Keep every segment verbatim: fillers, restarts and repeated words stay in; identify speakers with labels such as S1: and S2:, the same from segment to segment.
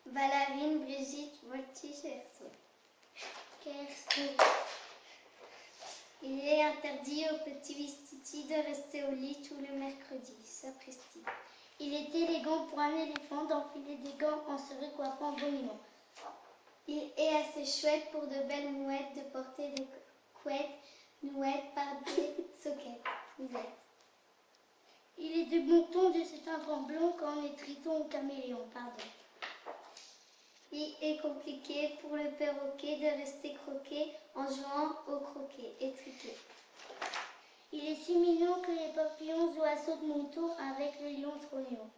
S1: Valarine, Brigitte, Voltige, Herso. Kerso. Il est interdit aux petits Vistiti de rester au lit tout le mercredi. Sapristi.
S2: Il est élégant pour un éléphant d'enfiler des gants en se recoiffant bonnement.
S1: Il est assez chouette pour de belles mouettes de porter des couettes nouettes par des soquettes. Mouettes.
S2: Il est de bon ton de se teindre en blond quand on est triton ou caméléon. Pardon.
S1: Il est compliqué pour le perroquet de rester croqué en jouant au croquet et triqué.
S2: Il est si mignon que les papillons oiseaux de monton avec le lion trognon.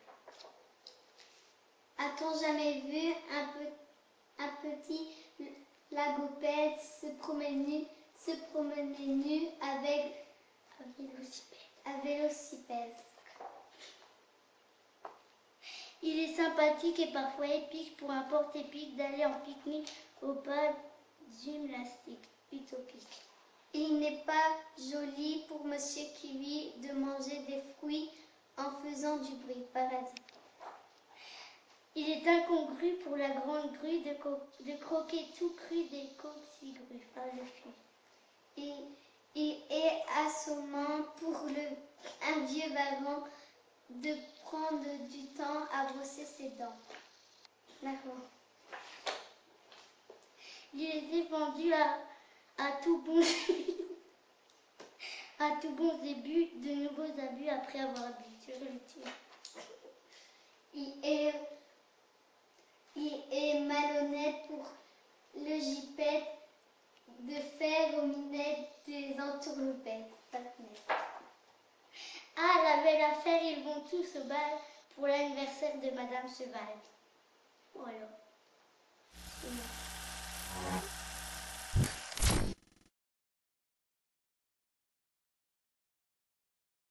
S1: A-t-on jamais vu un, pe- un petit lagopède se promener, se promener nu avec
S2: un vélocipède?
S1: un vélocipède?
S2: Il est sympathique et parfois épique pour un porte-épique d'aller en pique-nique au pas gymnastique utopique.
S1: Il n'est pas joli pour Monsieur Kiwi de manger des fruits en faisant du bruit. Paradis.
S2: Il est incongru pour la grande grue de, co- de croquer tout cru des coquilles par le cul.
S1: Il, il est assommant pour le, un vieux vagrant de prendre du temps à brosser ses dents. D'accord.
S2: Il est défendu à, à tout bon à tout bon début de nouveaux abus après avoir bu. Tu veux le tuer.
S1: Il est, il est malhonnête pour le gipette de faire aux minettes des entourloupettes.
S2: Ah, la belle affaire, ils vont tous au bal pour l'anniversaire de Madame Cheval.